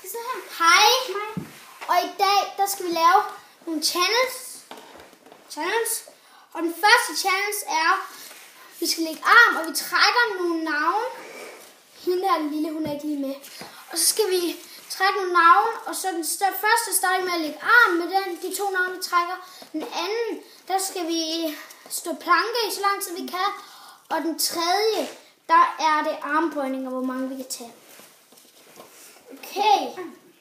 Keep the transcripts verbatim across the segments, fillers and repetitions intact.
skal sidde her. Hej. Hej. Og i dag, der skal vi lave nogle channels. Channels. Og den første challenge er, vi skal lægge arm, og vi trækker nogle navne. Hende der lille, hun er ikke lige med. Og så skal vi trække nogle navne, og så den første starter med at lægge arm med den, de to navne, vi trækker. Den anden, der skal vi stå planke i så lang tid vi kan. Og den tredje, der er det armbøjninger, hvor mange vi kan tage. Okay.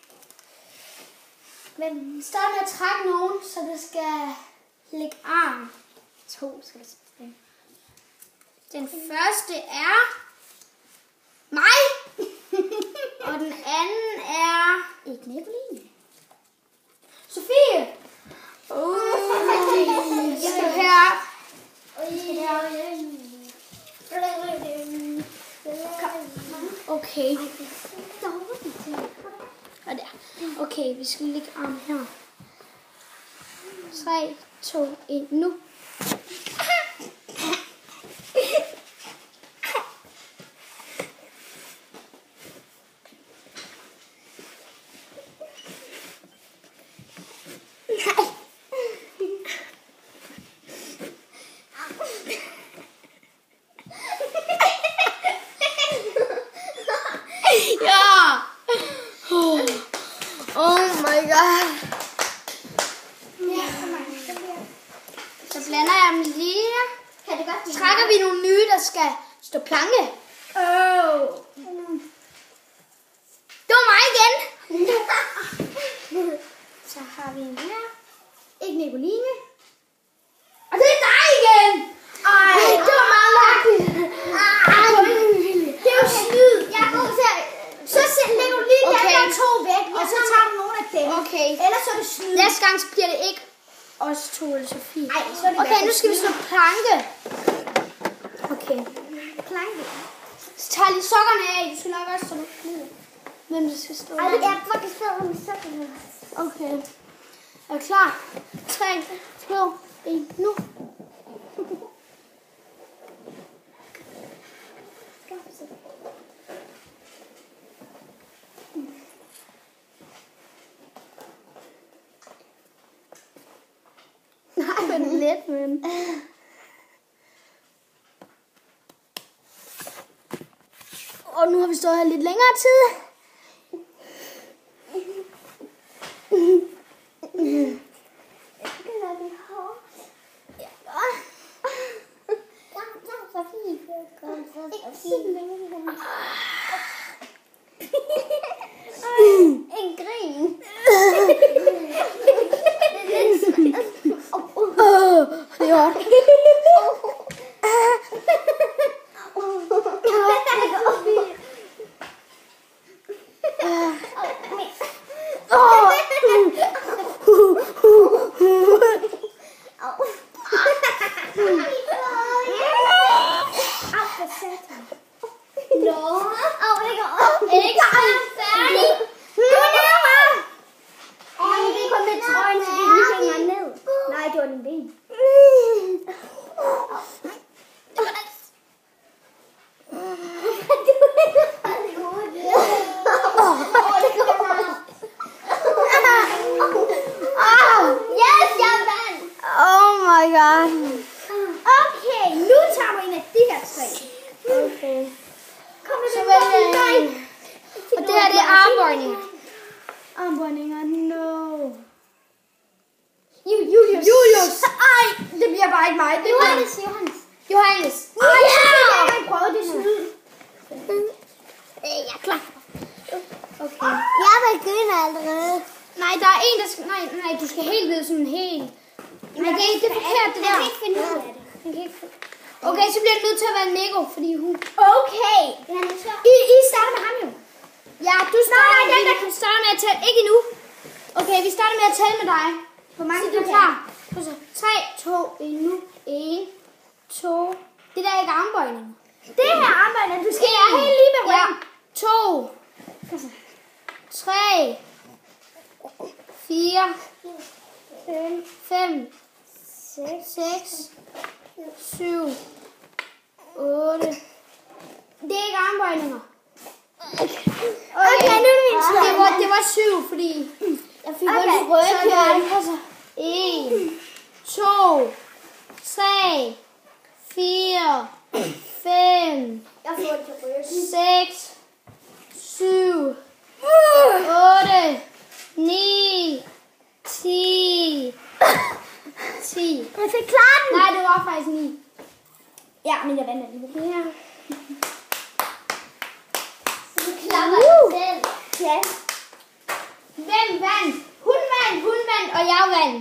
Men start med at trække nogen, så det skal lægge arm. To skal det spille. Den første er mig. Og den anden er ikke Nicoline. Sofie. Uh, jeg skal her. Okay. Og der. Okay, vi skal lægge arm her. tre, to, et, nu. Ja! Oh, oh my god. Ja. Så blander jeg dem lige. Kan det godt? Trækker vi nogle nye, der skal stå planke. Oh. Det var mig igen. Så har vi en her. Ikke Nicoline. Og det er dig igen. Ej, det var meget mærkeligt. Det er jo snyd. Jeg er god til at... Så lægger du lige okay. Der to væk, og så tager du nogle af dem. Okay. Ellers så er det snyd. Næste gang så bliver det ikke os to eller Sofie. Ej, så er det okay, nu skal vi slå planke. Okay. Planke. Så tager lige sokkerne af. Du skal nok også stå ned. Hvem det skal stå? Ej, det er faktisk bedre med sokkerne. Okay. Er du klar? tre, to, et, nu. Nej, men det er let, men... Og nu har vi stået her lidt længere tid. En grin. Det er hårdt. Nej, det var den ben. Oh my god. Okay, nu tager vi en af de her tre. Okay. Kom med den vej. Og det her, det er armbøjninger. Armbøjninger, no. Julius. Julius. Ej, det bliver bare ikke mig. Det er Johannes. Johannes. Johannes. Ej, jeg kan ikke prøve det snyd. Jeg er klar. Okay. Jeg begynder allerede. Nej, der er en, der skal... Nej, nej, du skal helt ned sådan helt... Nej, det er ikke det forkert, det der. Jeg kan ikke finde ud af det. Jeg kan ikke... Okay, så bliver det nødt til at være Nico, fordi hun... Okay. I, I starter med ham jo. Ja, du starter med... Nej, den der starter med at tælle. Ikke endnu. Okay, vi starter med at tælle med dig. Hvor mange er du klar? tre, to, et, nu. en, to... Det der er ikke armbøjning. Det er armbøjning. Du skal være helt lige med ryggen. Ja. to. tre. fire. fem. seks. syv. otte. Det er ikke armbøjninger. Okay, okay nu er det min tur. Det var, det var var syv, fordi jeg fik Okay, ondt i ryggen. så er det en, to, tre, fire, fem, Jeg får ondt i ryggen. seks, syv, otte, ni, ti, ti. Jeg fik klart den. Nej, det var faktisk ni. Ja, men jeg vandt lige det her. Du klapper dig selv. Ja. Hvem vandt? Hun vandt, hun vandt, og jeg vandt.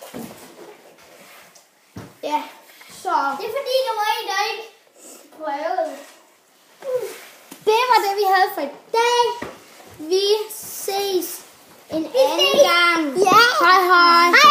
Ja, så. Det er fordi, der var en, der ikke prøvede. Det var det, vi havde for i dag. Vi ses en anden gang. Ja. Hej hej.